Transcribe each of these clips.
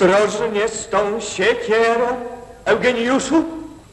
Ostrożnie z tą siekierą, Eugeniuszu.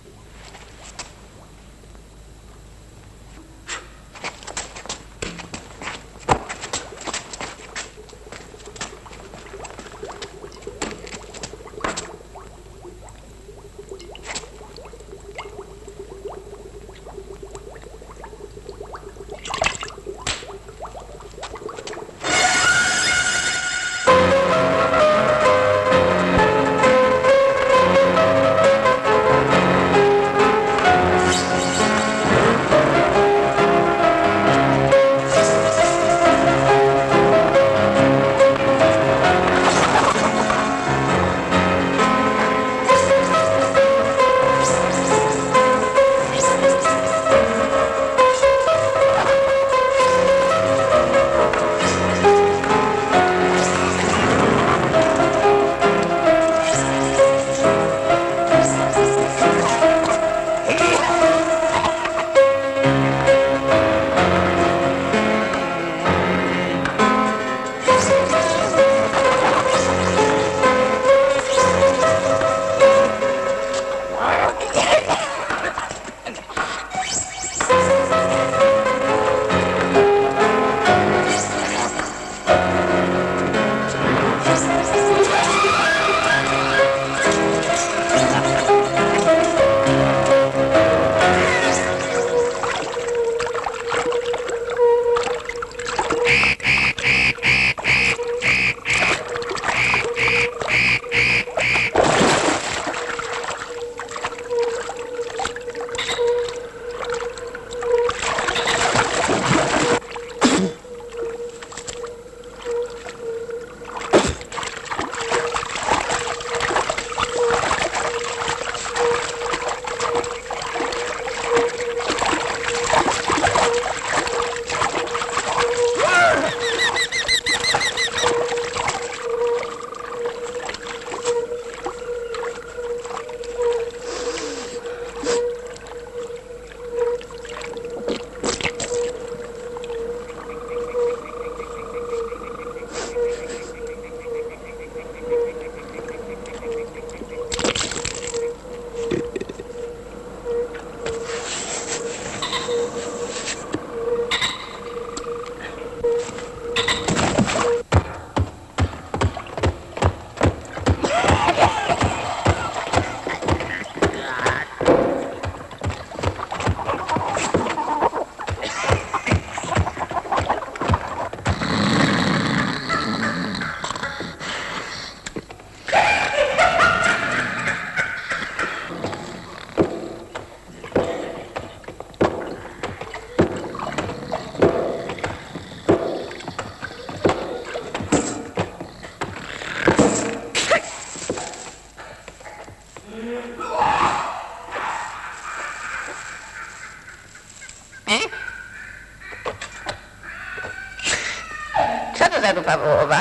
Co to za dupa wołowa?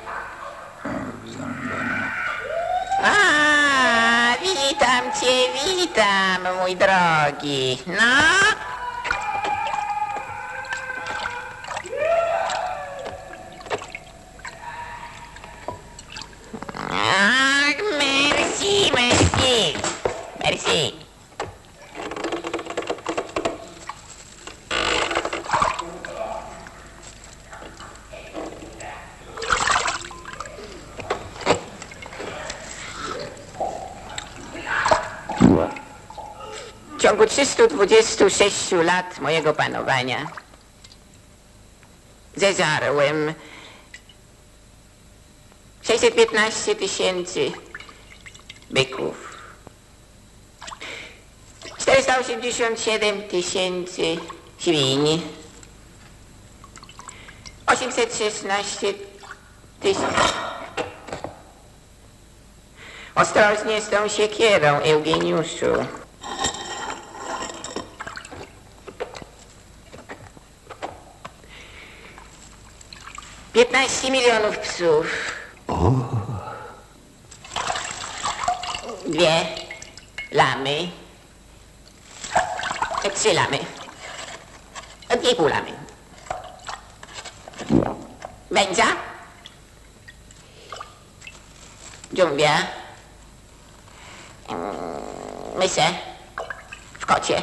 A, witam, mój drogi. No? Ach, merci. W ciągu 326 lat mojego panowania zeżarłem 615 000 byków, 487 000 świń, 816 000... Ostrożnie z tą siekierą, Eugeniuszu. $15 milionów psów. O. 2 lamy. 3 lamy. 2,5 lamy. Dżumbia. Mysie. W kocie.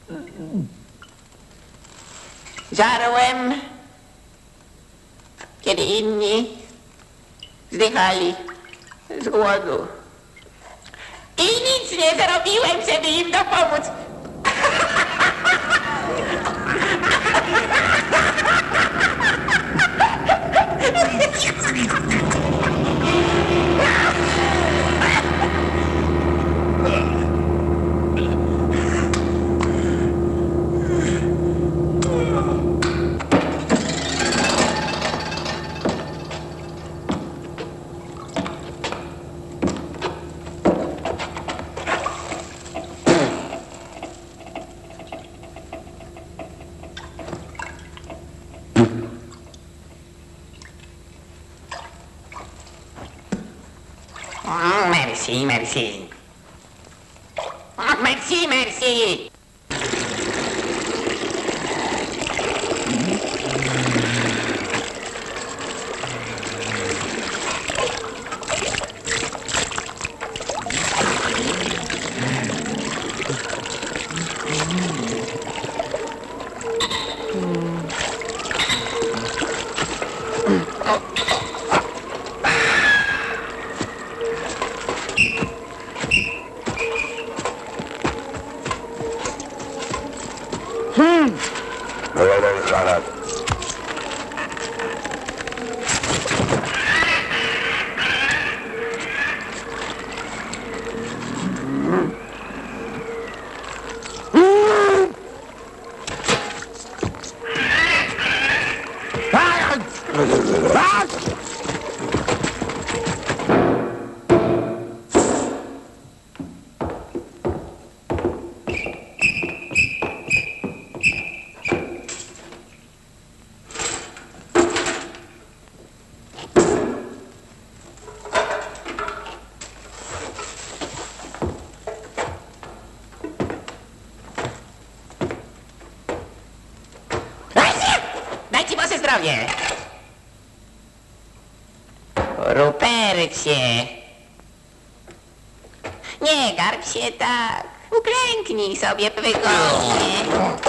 Żarłem, kiedy inni zdychali z głodu. I nic nie zrobiłem, żeby im dopomóc. Merci, merci. Merci, merci. Daj ci Boże zdrowie. Rupercie. Nie garb się tak. Uklęknij sobie wygodnie.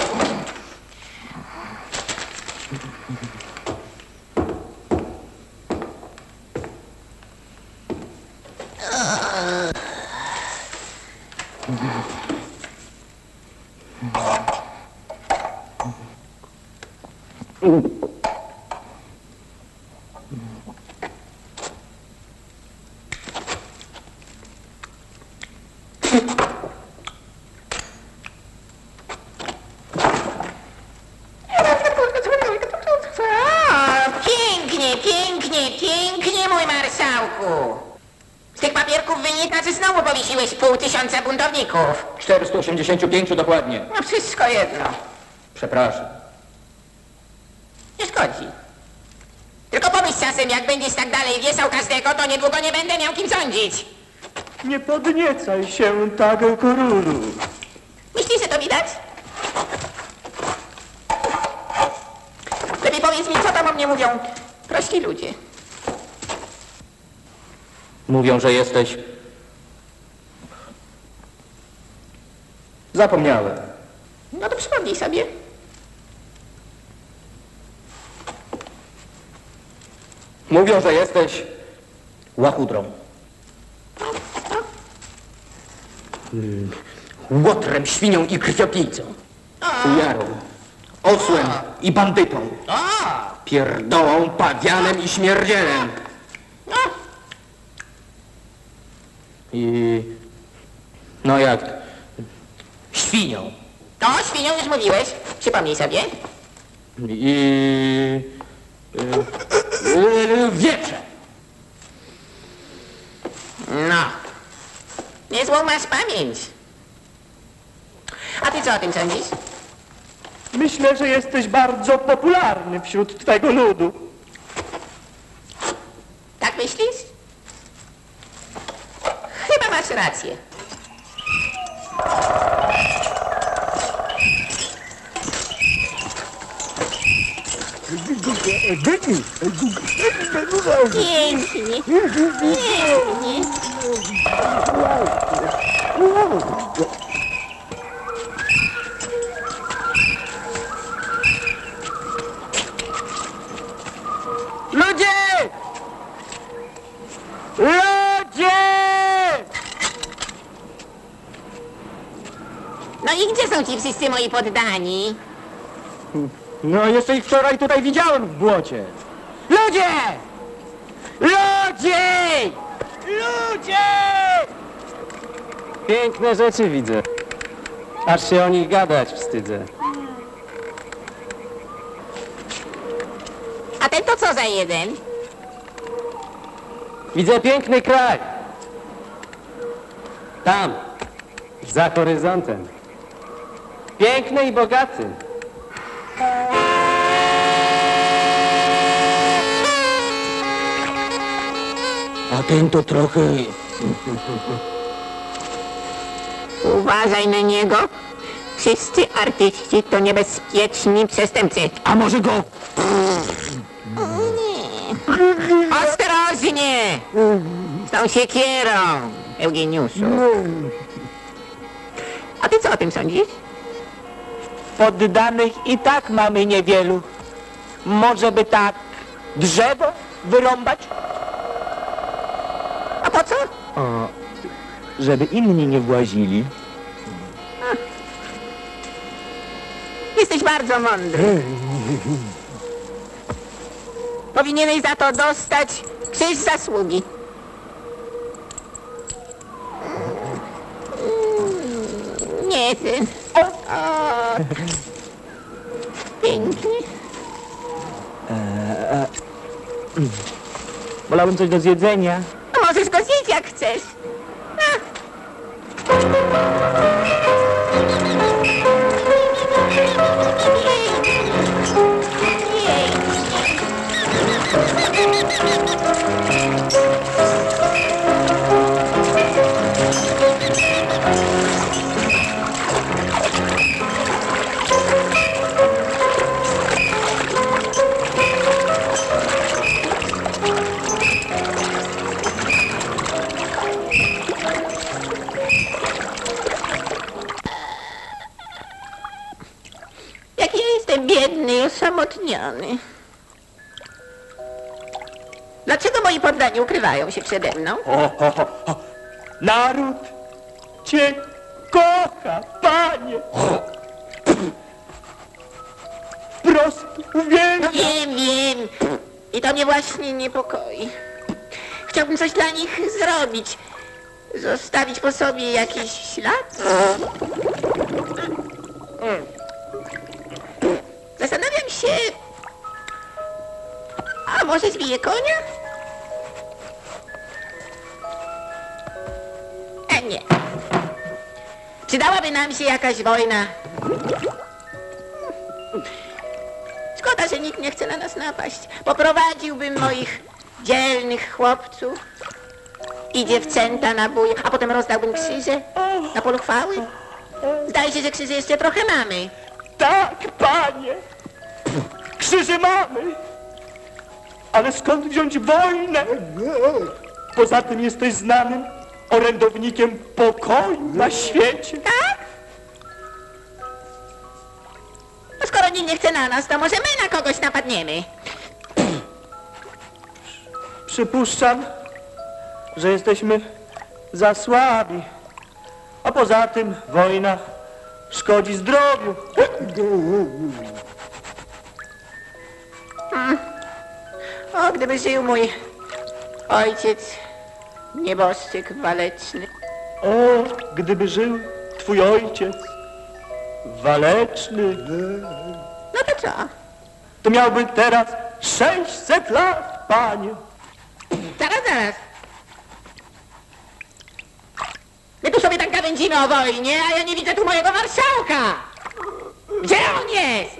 Pięknie, pięknie, pięknie, mój marszałku. Z tych papierków wynika, że znowu powiesiłeś 500 buntowników. 485 dokładnie. No wszystko jedno. Przepraszam. Nie szkodzi. Tylko pomyśl czasem, jak będziesz tak dalej wiesał każdego, to niedługo nie będę miał kim sądzić. Nie podniecaj się tak, królu. Myślisz, że to widać? Lepiej powiedz mi, co tam o mnie mówią prości ludzie. Mówią, że jesteś... Zapomniałem. No to przypomnij sobie. Mówią, że jesteś... łachudrą. Łotrem, świnią i krwiopijcą. Ujarą, osłem i bandytą. Pierdołą, pawianem i śmierdzielem. No, I... no jak? Świnią. to świnią już mówiłeś. Przypomnij sobie. I... wieprze. No. Niezłą masz pamięć. A ty co o tym sądzisz? Myślę, że jesteś bardzo popularny wśród twego ludu. Tak myślisz? Chyba masz rację. Pięknie, pięknie. Ludzie! Ludzie! No i gdzie są ci wszyscy moi poddani? No, jeszcze ich wczoraj tutaj widziałem w błocie. Ludzie! Ludzie! Ludzie! Piękne rzeczy widzę. Aż się o nich gadać wstydzę. A ten to co za jeden? Widzę piękny kraj. Tam, za horyzontem. Piękny i bogaty. A ten to trochę... Uważaj na niego. Wszyscy artyści to niebezpieczni przestępcy. A może go... Ostrożnie! Z tą siekierą, Eugeniuszu. A ty co o tym sądzisz? Poddanych i tak mamy niewielu. Może by tak drzewo wyrąbać? A po co? Żeby inni nie włazili. Jesteś bardzo mądry. Powinieneś za to dostać krzyż zasługi. Nie ty. O. Pięknie. Wolałbym coś do zjedzenia. A możesz go zjeść jak chcesz. Jaki ja jestem biedny i osamotniony. Dlaczego moi poddani ukrywają się przede mną? Naród cię kocha, panie. Prosto uwielbia. Wiem. I to mnie właśnie niepokoi. Chciałbym coś dla nich zrobić. Zostawić po sobie jakiś ślad. Zastanawiam się... A może zbiję konia? Nie. Przydałaby nam się jakaś wojna. Szkoda, że nikt nie chce na nas napaść. Poprowadziłbym moich dzielnych chłopców i dziewczęta na bój, a potem rozdałbym krzyże na polu chwały. Zdaje się, że krzyże jeszcze trochę mamy. Tak, panie. Krzyże mamy. Ale skąd wziąć wojnę? Poza tym jesteś znanym orędownikiem pokoju na świecie. Tak? No skoro nikt nie chce na nas, to może my na kogoś napadniemy. Przypuszczam, że jesteśmy za słabi. A poza tym wojna szkodzi zdrowiu. O, gdyby żył mój ojciec, nieboszczyk waleczny. O, gdyby żył twój ojciec, waleczny, No to co? to miałby teraz 600 lat, panie. Zaraz. My tu sobie tak gawędzimy o wojnie, a ja nie widzę tu mojego marszałka. Gdzie on jest?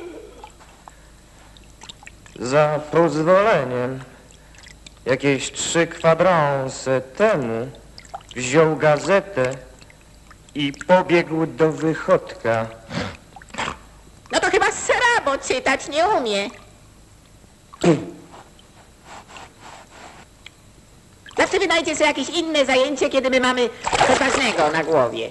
Za pozwoleniem, jakieś 3 kwadranse temu, wziął gazetę i pobiegł do wychodka. No to chyba srabo czytać nie umie. Zawsze wynajdzie sobie jakieś inne zajęcie, kiedy my mamy coś ważnego na głowie.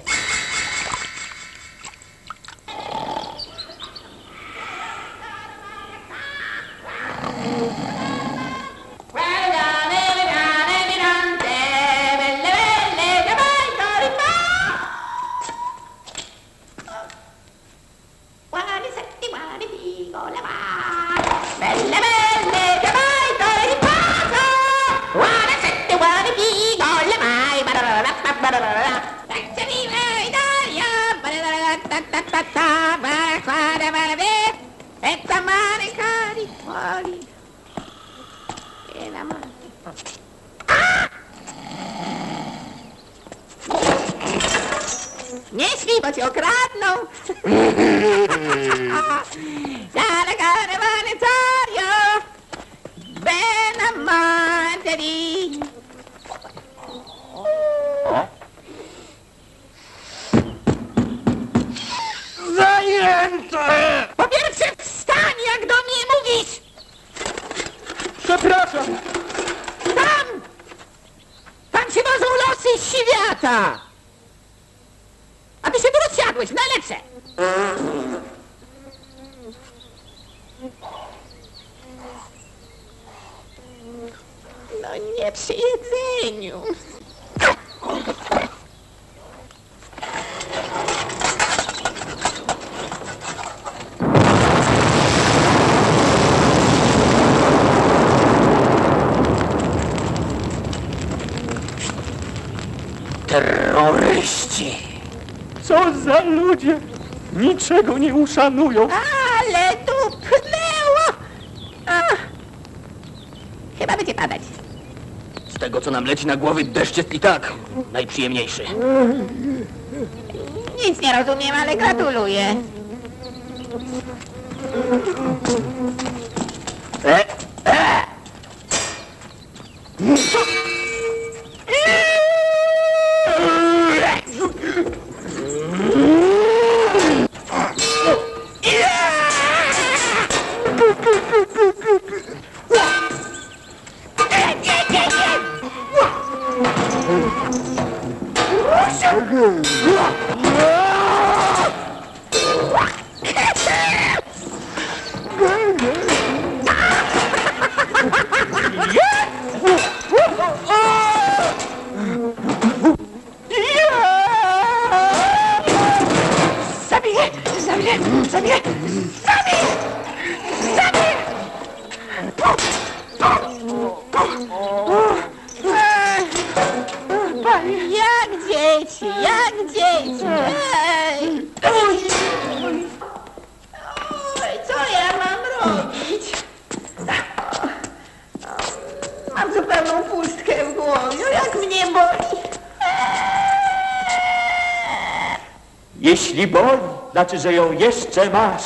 Nie śpij, bo cię okradną! Zajęte! Po pierwsze wstań, jak do mnie mówisz! Przepraszam. Tam! Tam się wożą losy świata! A ty się tu rozsiadłeś, w najlepsze! No nie przy jedzeniu. Terroryści. Co za ludzie. Niczego nie uszanują. Ale tu pnęło! Chyba będzie padać. Z tego, co nam leci na głowy, deszcz jest i tak najprzyjemniejszy. Nic nie rozumiem, ale gratuluję. Jak dzieci, jak dzieci. Ej. Oj, co ja mam robić? Mam zupełną pustkę w głowie, jak mnie boli. Jeśli boli, znaczy, że ją jeszcze masz.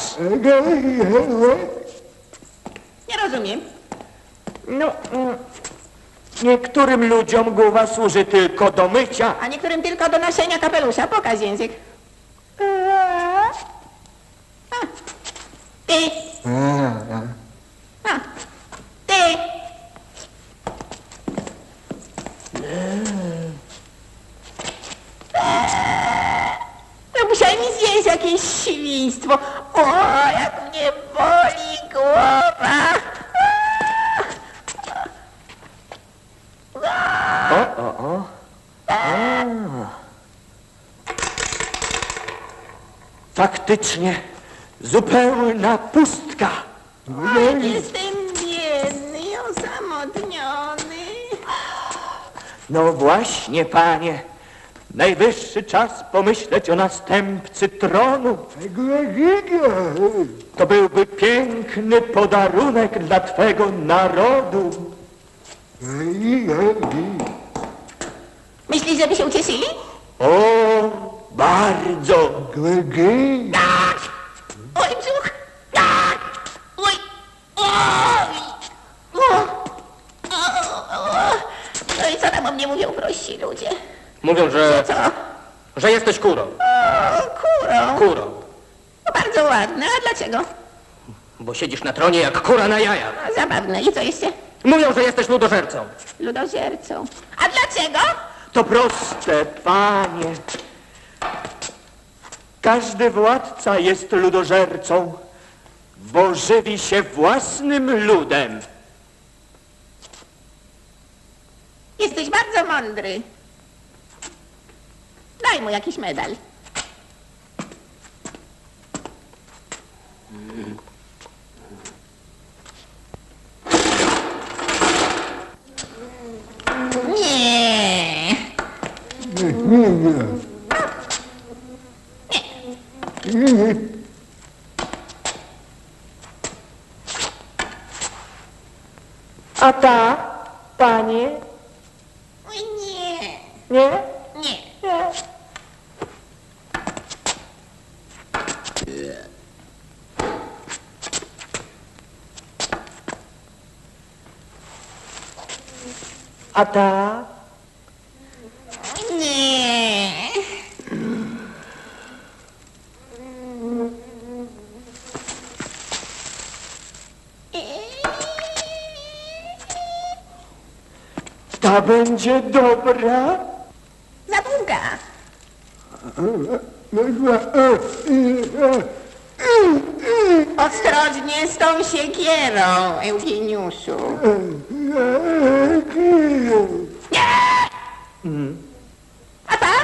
Nie rozumiem. No, niektórym ludziom głowa służy tylko do mycia. A niektórym tylko do noszenia kapelusza. Pokaż język. A. Ty. A. Ty. No musiałem mi zjeść jakieś świństwo. O, jak mnie boli głowa. Faktycznie, zupełna pustka. Oj, jestem biedny i osamotniony. No właśnie, panie. Najwyższy czas pomyśleć o następcy tronu. To byłby piękny podarunek dla twego narodu. Myślisz, żeby się ucieszyli? O, bardzo. Oj, brzuch! Oj! Oj! No i co tam o mnie mówią prości ludzie? Mówią, Co? że jesteś kurą. O, kurą. Kurą. No bardzo ładne, a dlaczego? Bo siedzisz na tronie jak kura na jajach. No, zabawne. I co jeszcze? Mówią, że jesteś ludożercą. Ludożercą. A dlaczego? To proste, panie. Każdy władca jest ludożercą, bo żywi się własnym ludem. Jesteś bardzo mądry. Daj mu jakiś medal. Nie. A ta, panie, Oj, nie. nie? Nie. A ta? Nie. Ta będzie dobra? Za długa. Ostrożnie z tą siekierą, Eugeniuszu. A tak?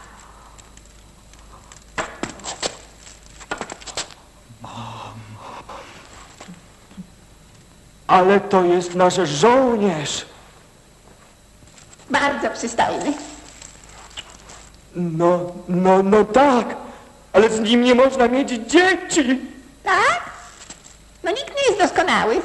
Ale to jest nasz żołnierz. Bardzo przystojny. No tak, ale z nim nie można mieć dzieci. Tak? No nikt nie jest doskonały.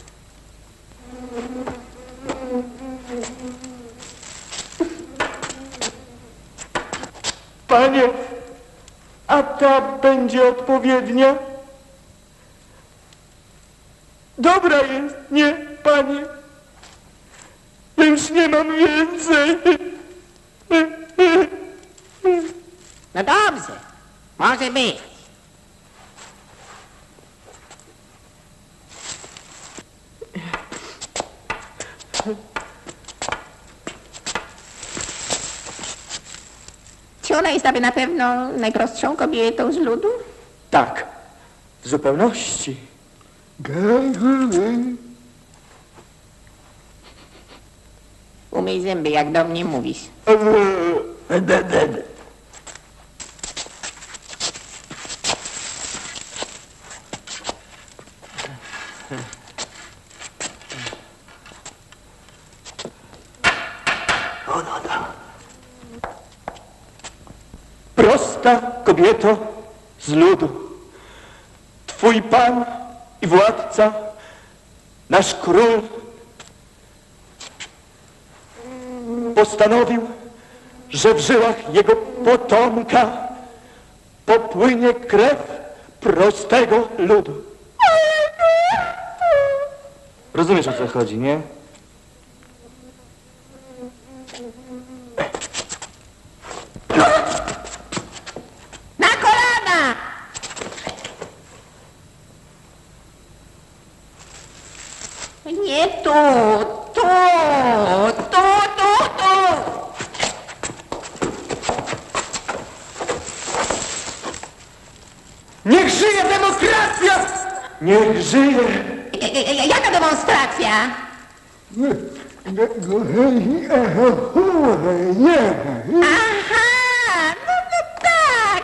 Panie, a ta będzie odpowiednia? Dobra jest, nie, panie? Ja już nie mam więcej. No dobrze. Może być. Czy ona jest aby na pewno najprostszą kobietą z ludu? Tak, w zupełności. Umyj zęby, jak do mnie mówisz. Prosta kobieto z ludu. Twój pan i władca, nasz król, postanowił, że w żyłach jego potomka popłynie krew prostego ludu. Rozumiesz, o co chodzi, nie? Na kolana! Nie tu, tu, tu, tu, tu. Niech żyje demokracja! Niech żyje! Jaka demonstracja? Aha, no tak.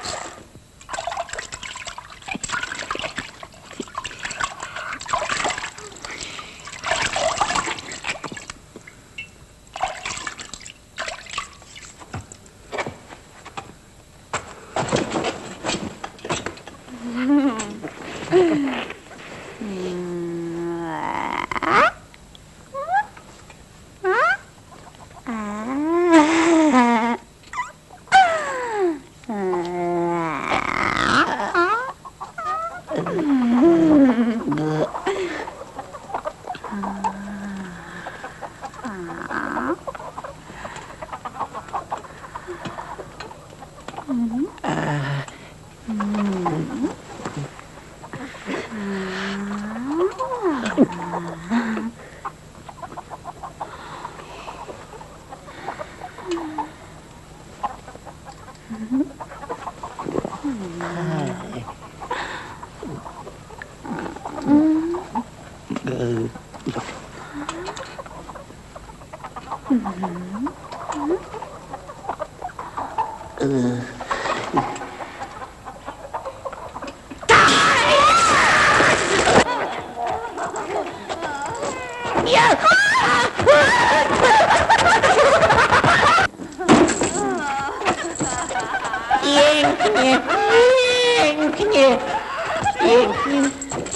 Pięknie, pięknie, pięknie.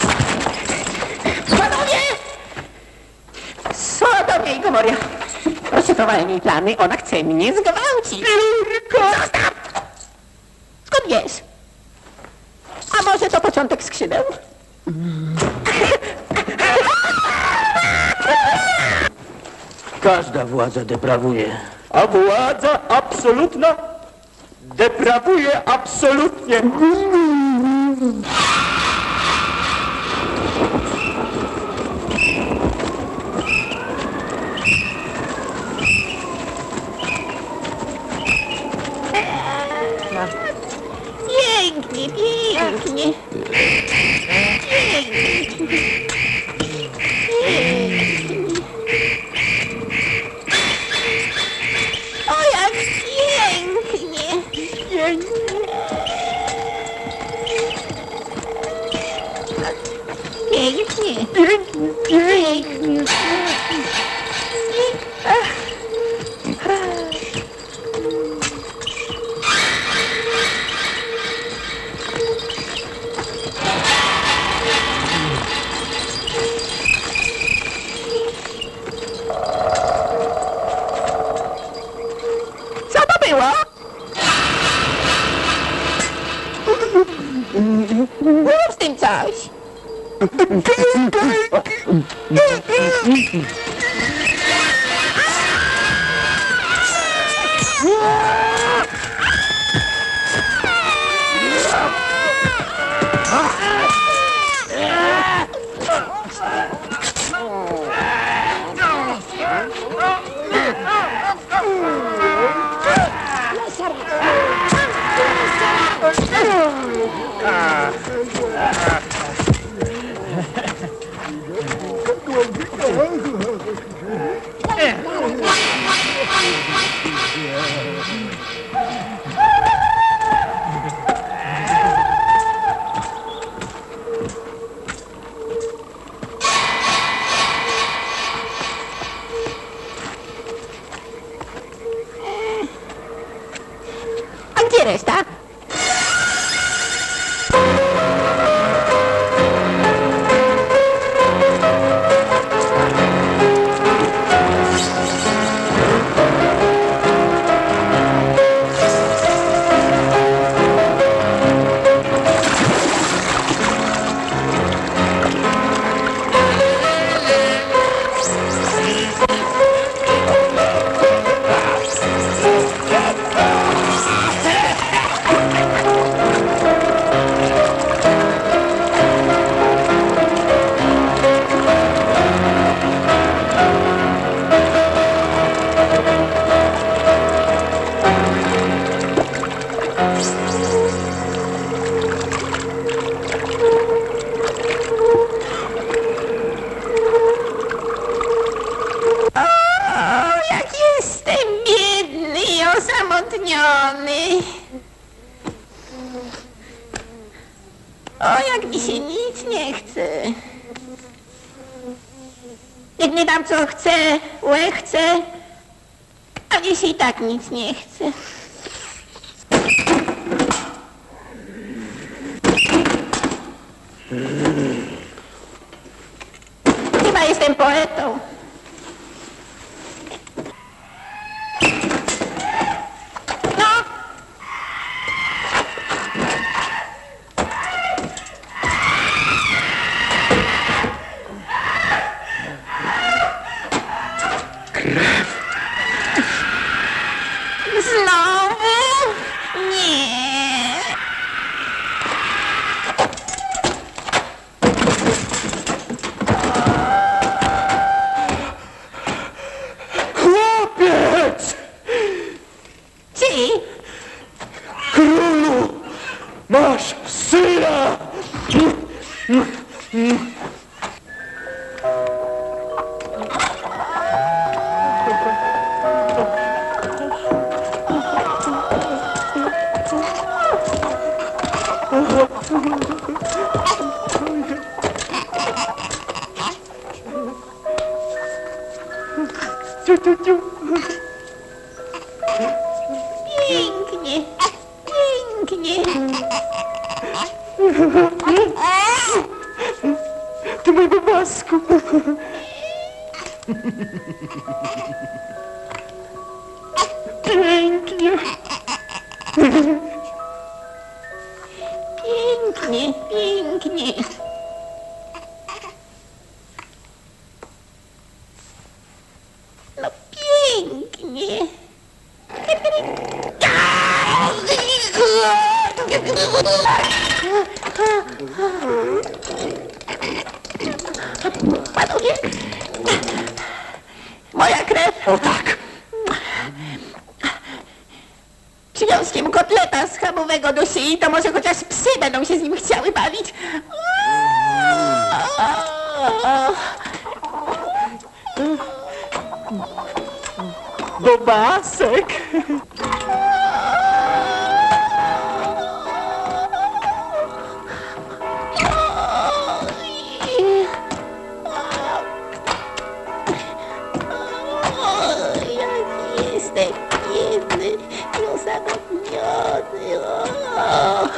Panowie! Sodomia i Gomoria. Rozszyfrowałem jej plany, ona chce mnie zgwałcić. Zostaw! Skąd wiesz? A może to początek skrzydeł? Każda władza deprawuje. A władza absolutna deprawuje absolutnie. Pięknie, pięknie. O, jak pięknie. Pięknie. Pięknie. Co to było? Było z tym coś. A gdzie reszta? Osamotniony. O, jak mi się nic nie chce. Jak nie dam co chcę, łechcę, a mnie się i tak nic nie chce. Chyba jestem poetą. Znowu? Nie. Masz syna! Pięknie, pięknie. Ty mój babasku! Pięknie! Pięknie, pięknie. No pięknie. Panowie, moja krew. O tak! Przywiązcie mu kotleta schabowego do szyi, to może chociaż psy będą się z nim chciały bawić. Bobasek! Jaki jestem biedny i osamotniony. O.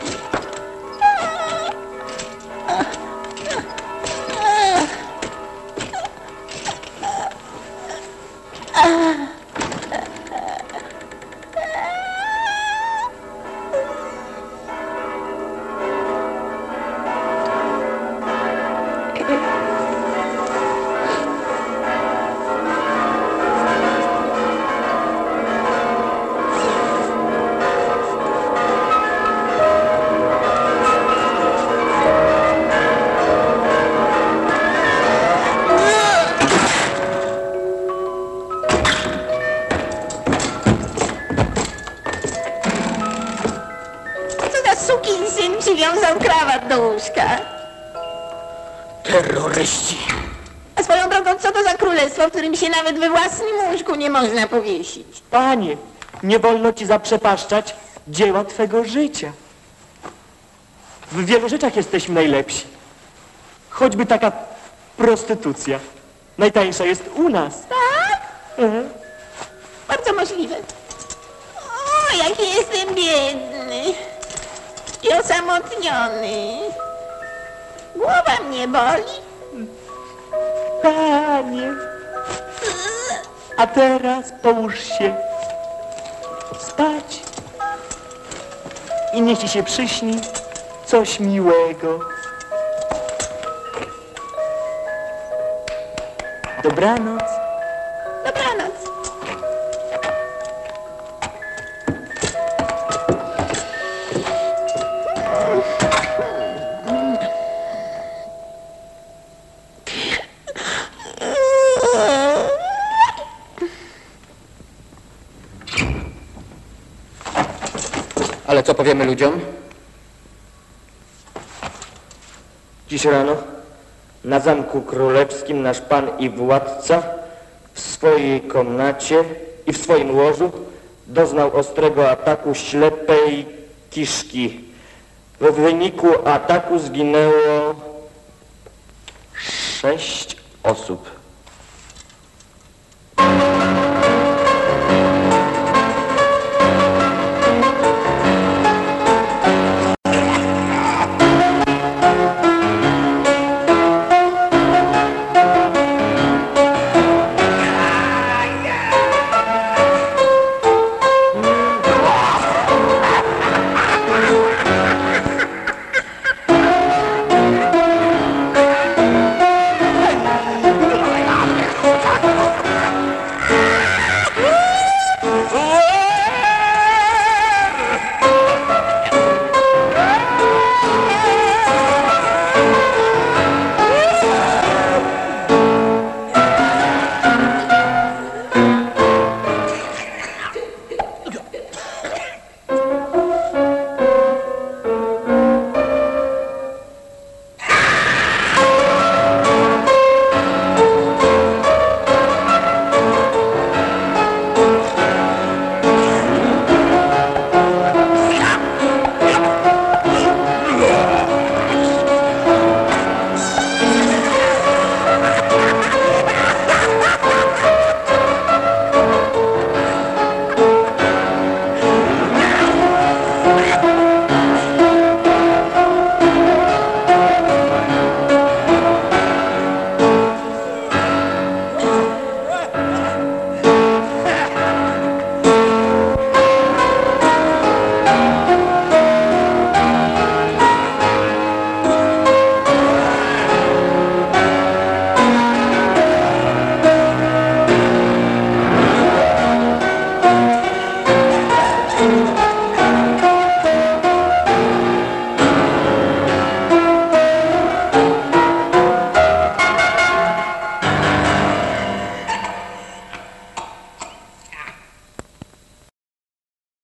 Co za sukinsyn przywiązał krawat do łóżka? Terroryści! A swoją drogą, co to za królestwo, w którym się nawet we własnym łóżku nie można powiesić? Panie, nie wolno ci zaprzepaszczać dzieła twego życia. W wielu rzeczach jesteśmy najlepsi. Choćby taka prostytucja. Najtańsza jest u nas. Tak? Mhm. Bardzo możliwe. O, jaki jestem biedny i osamotniony. Głowa mnie boli. Panie. A teraz połóż się spać i niech ci się przyśni coś miłego. Dobranoc. Dobranoc. Ale co powiemy ludziom? Dziś rano na Zamku Królewskim nasz pan i władca w swojej komnacie i w swoim łożu doznał ostrego ataku ślepej kiszki. W wyniku ataku zginęło 6 osób.